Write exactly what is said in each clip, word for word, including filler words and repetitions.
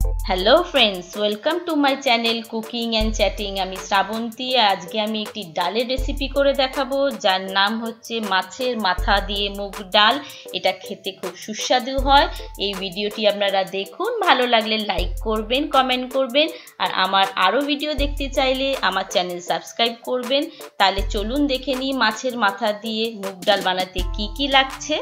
Hello friends, welcome to my channel cooking and chatting. আমি শ্রাবন্তী। আজকে আমি একটি ডালের রেসিপি করে দেখাবো, যার নাম হচ্ছে মাছের মাথা দিয়ে মুগ ডাল। এটা খেতে খুব সুস্বাদু হয়। এই ভিডিওটি আপনারা দেখুন, ভালো লাগলে লাইক করবেন, কমেন্ট করবেন, আর আমার আরও ভিডিও দেখতে চাইলে আমার চ্যানেল সাবস্ক্রাইব করবেন। তাহলে চলুন দেখে নিই মাছের মাথা দিয়ে মুগ ডাল বানাতে কি কি লাগছে।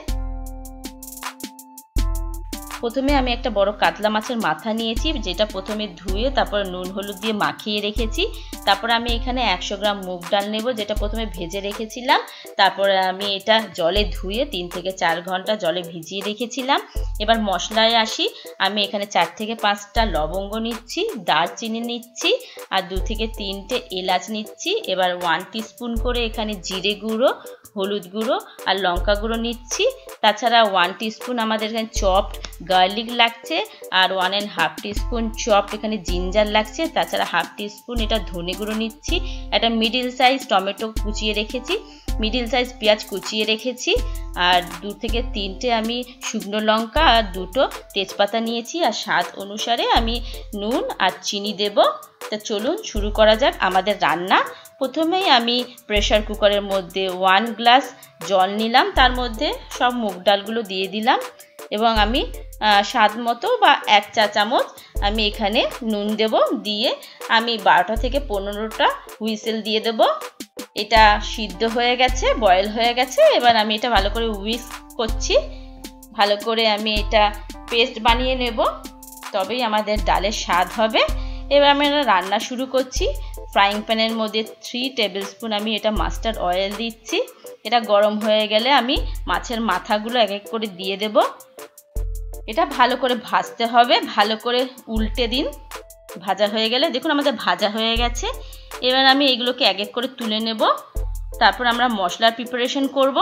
প্রথমে আমি একটা বড় কাতলা মাছের মাথা নিয়েছি, যেটা প্রথমে ধুয়ে তারপর নুন হলুদ দিয়ে মাখিয়ে রেখেছি। তারপর আমি এখানে একশো গ্রাম মুগ ডাল নেব, যেটা প্রথমে ভেজে রেখেছিলাম। তারপরে আমি এটা জলে ধুয়ে তিন থেকে চার ঘন্টা জলে ভিজিয়ে রেখেছিলাম। এবার মশলায় আসি। আমি এখানে চার থেকে পাঁচটা লবঙ্গ নিচ্ছি, দারচিনি নিচ্ছি, আর দু থেকে তিনটে এলাচ নিচ্ছি। এবার ওয়ান টিস্পুন করে এখানে জিরে গুঁড়ো, হলুদ গুঁড়ো আর লঙ্কা গুঁড়ো নিচ্ছি। তাছাড়া ওয়ান টিস্পুন আমাদের এখানে চপড গার্লিক লাগছে, আর one and half teaspoon chop এখানে জিঞ্জার লাগছে। তাছাড়া হাফ টিস্পুন এটা ধনে গুঁড়ো নিচ্ছি। একটা মিডিল সাইজ টমেটো কুচিয়ে রেখেছি, মিডিল সাইজ পেঁয়াজ কুচিয়ে রেখেছি, আর দু থেকে তিনটে আমি শুকনো লঙ্কা আর দুটো তেজপাতা নিয়েছি। আর স্বাদ অনুসারে আমি নুন আর চিনি দেব। তা চলুন শুরু করা যাক আমাদের রান্না। প্রথমেই আমি প্রেসার কুকারের মধ্যে ওয়ান গ্লাস জল নিলাম, তার মধ্যে সব মুগ ডালগুলো দিয়ে দিলাম এবং আমি স্বাদ মতো বা এক চা চামচ আমি এখানে নুন দেব। দিয়ে আমি বারোটা থেকে পনেরোটা হুইসেল দিয়ে দেব। এটা সিদ্ধ হয়ে গেছে, বয়েল হয়ে গেছে। এবার আমি এটা ভালো করে উইস্ক করছি, ভালো করে আমি এটা পেস্ট বানিয়ে নেব, তবেই আমাদের ডালের স্বাদ হবে। এবার আমি রান্না শুরু করছি। ফ্রাইং প্যানের মধ্যে থ্রি টেবিল স্পুন আমি এটা মাস্টার্ড অয়েল দিচ্ছি। এটা গরম হয়ে গেলে আমি মাছের মাথাগুলো এক এক করে দিয়ে দেব। এটা ভালো করে ভাজতে হবে, ভালো করে উল্টে দিন। ভাজা হয়ে গেলে দেখুন আমাদের ভাজা হয়ে গেছে। এবার আমি এগুলোকে এক এক করে তুলে নেব। তারপর আমরা মশলার প্রিপারেশন করব।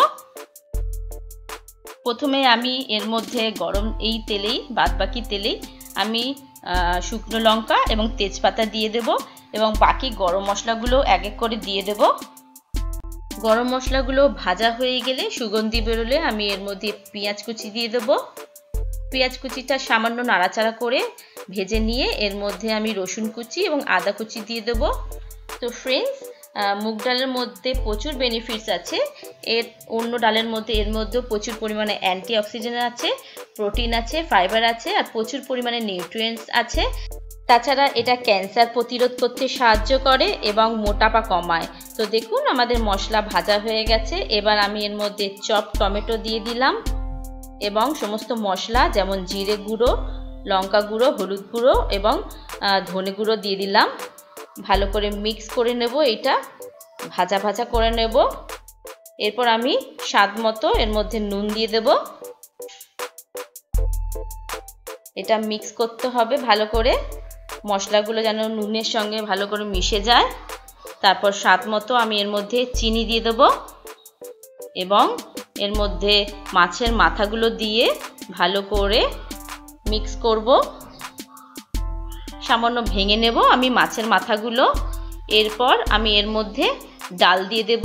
প্রথমে আমি এর মধ্যে গরম এই তেলেই, বাদবাকি তেলেই আমি শুকনো লঙ্কা এবং তেজপাতা দিয়ে দেব এবং বাকি গরম মশলাগুলো এক এক করে দিয়ে দেব। গরম মশলাগুলো ভাজা হয়ে গেলে, সুগন্ধি বেরোলে আমি এর মধ্যে পেঁয়াজ কুচি দিয়ে দেব। পেঁয়াজ কুচিটা সামান্য নাড়াচাড়া করে ভেজে নিয়ে এর মধ্যে আমি রসুন কুচি এবং আদা কুচি দিয়ে দেব। তো ফ্রেন্ডস, মুগ ডালের মধ্যে প্রচুর বেনিফিটস আছে। এর অন্য ডালের মধ্যে এর মধ্যেও প্রচুর পরিমাণে অ্যান্টি অক্সিডেন্ট আছে, প্রোটিন আছে, ফাইবার আছে, আর প্রচুর পরিমাণে নিউট্রিয়েন্টস আছে। তাছাড়া এটা ক্যান্সার প্রতিরোধ করতে সাহায্য করে এবং মোটাপা কমায়। তো দেখুন আমাদের মশলা ভাজা হয়ে গেছে। এবার আমি এর মধ্যে চপ টমেটো দিয়ে দিলাম এবং সমস্ত মশলা যেমন জিরে গুঁড়ো, লঙ্কা গুঁড়ো, হলুদ গুঁড়ো এবং ধনে গুঁড়ো দিয়ে দিলাম। ভালো করে মিক্স করে নেব, এটা ভাজা ভাজা করে নেব। এরপর আমি স্বাদ মতো এর মধ্যে নুন দিয়ে দেব। এটা মিক্স করতে হবে ভালো করে, মশলাগুলো যেন নুনের সঙ্গে ভালো করে মিশে যায়। তারপর স্বাদ মতো আমি এর মধ্যে চিনি দিয়ে দেব এবং এর মধ্যে মাছের মাথাগুলো দিয়ে ভালো করে মিক্স করব। সামান্য ভেঙে নেব আমি মাছের মাথাগুলো। এরপর আমি এর মধ্যে ডাল দিয়ে দেব।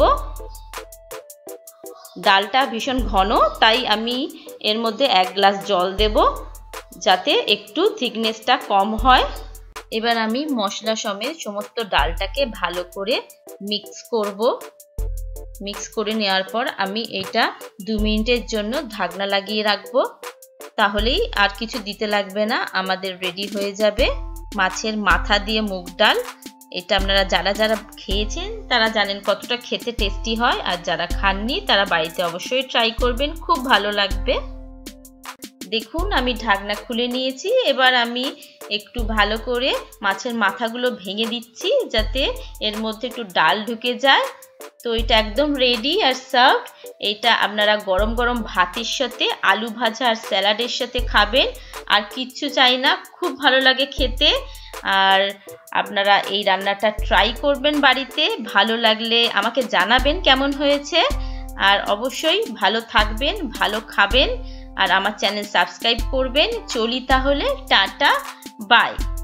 ডালটা ভীষণ ঘন, তাই আমি এর মধ্যে এক গ্লাস জল দেব, যাতে একটু থিকনেসটা কম হয়। এবার আমি মশলা সমেত সমস্ত ডালটাকে ভালো করে মিক্স করব। মিক্স করে নেওয়ার পর আমি এটা দু মিনিটের জন্য ঢাকনা লাগিয়ে রাখবো। তাহলেই আর কিছু দিতে লাগবে না, আমাদের রেডি হয়ে যাবে মাছের মাথা দিয়ে মুগ ডাল। এটা আপনারা যারা যারা খেয়েছেন তারা জানেন কতটা খেতে টেস্টি হয়, আর যারা খাননি তারা বাড়িতে অবশ্যই ট্রাই করবেন, খুব ভালো লাগবে। দেখুন আমি ঢাকনা খুলে নিয়েছি। এবার আমি একটু ভালো করে মাছের মাথাগুলো ভেঙে দিচ্ছি, যাতে এর মধ্যে একটু ডাল ঢুকে যায়। তো এটা একদম রেডি আর সার্ভড। এটা আপনারা গরম গরম ভাতের সাথে, আলু ভাজা আর স্যালাডের সাথে খাবেন, আর কিচ্ছু চাই না, খুব ভালো লাগে খেতে। আর আপনারা এই রান্নাটা ট্রাই করবেন বাড়িতে, ভালো লাগলে আমাকে জানাবেন কেমন হয়েছে। আর অবশ্যই ভালো থাকবেন, ভালো খাবেন, আর আমার চ্যানেল সাবস্ক্রাইব করবেন। চলি তাহলে, টাটা, বাই।